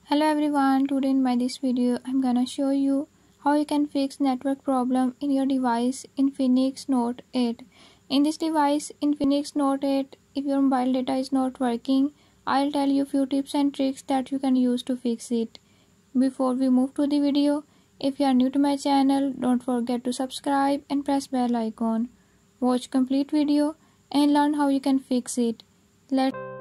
Hello everyone, today in this video I'm gonna show you how you can fix network problem in your device Infinix Note 8. In this device Infinix Note 8, if your mobile data is not working, I'll tell you few tips and tricks that you can use to fix it. Before we move to the video, if you are new to my channel, don't forget to subscribe and press bell icon. Watch complete video and learn how you can fix it. Let's